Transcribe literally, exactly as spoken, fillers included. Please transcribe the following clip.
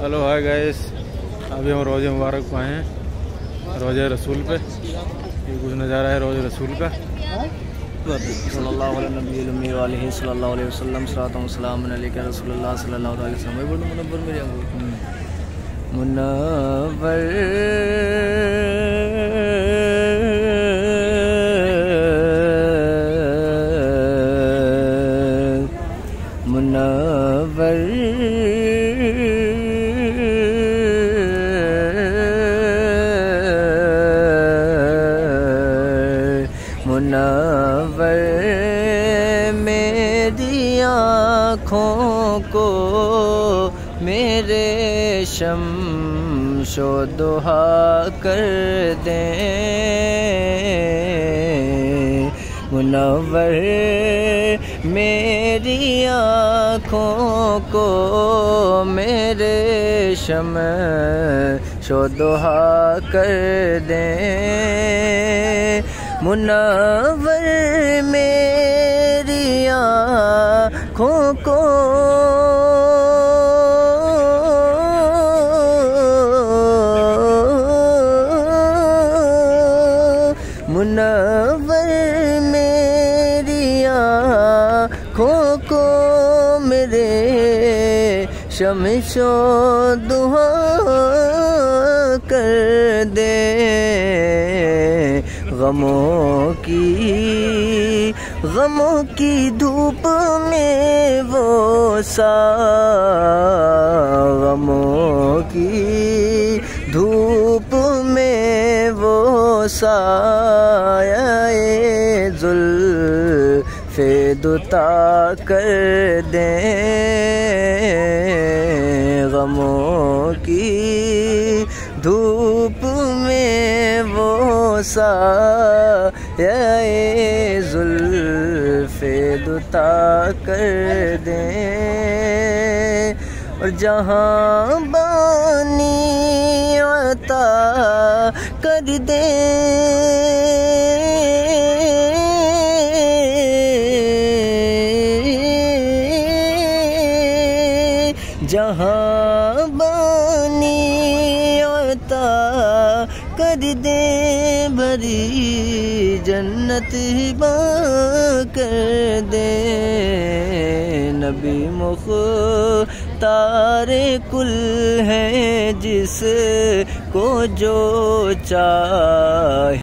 Hello hi guys, अभी हम रोज़े मुबारक पे आए हैं, रोज़े रसूल पे। ये कुछ नज़ारा है रोज़े रसूल का। सल्लल्लाहु अलैहि वसल्लम सलातो सलाम अलैका रसूलुल्लाह सल्लल्लाहु अलैहि वसल्लम। मैं बोलूं मुनव्वर मेरे अंगूर मुनव्वर मुनव्वर मुनव्वर मेरी आँखों को मेरे शम्शो दुहा कर दें। मुनव्वर मेरी आँखों को मेरे शम्शो दुहा कर दें। मुनव्वर मेरी आँखों को मुनव्वर मेरी आँखों को मेरे शम्शो दुहा कर दे। गमों की गमों की धूप में वो सा गमों की धूप में वो साये जुल्फ़े दुता कर दें। गमों की धूप में वो साये जुल्फ़े दुता कर दें। और जहाँ बानी अता कर दे जहाँ बानी अता कर दे भरी जन्नत हिबा कर दे। नबी मुख्तारे कुल है जिस को जो चाहे